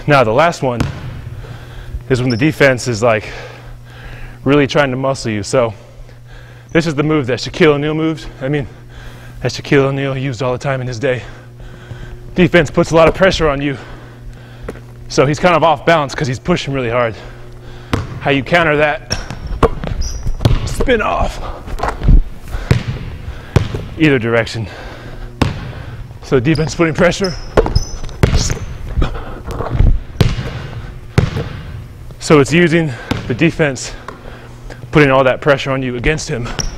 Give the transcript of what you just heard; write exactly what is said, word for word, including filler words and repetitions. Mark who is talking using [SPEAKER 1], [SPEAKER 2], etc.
[SPEAKER 1] Now the last one is when the defense is like really trying to muscle you. So this is the move that Shaquille O'Neal moved. I mean, that Shaquille O'Neal used all the time in his day. Defense puts a lot of pressure on you, so he's kind of off balance because he's pushing really hard. How you counter that? Spin off. Either direction. So defense putting pressure. So it's using the defense, putting all that pressure on you against him.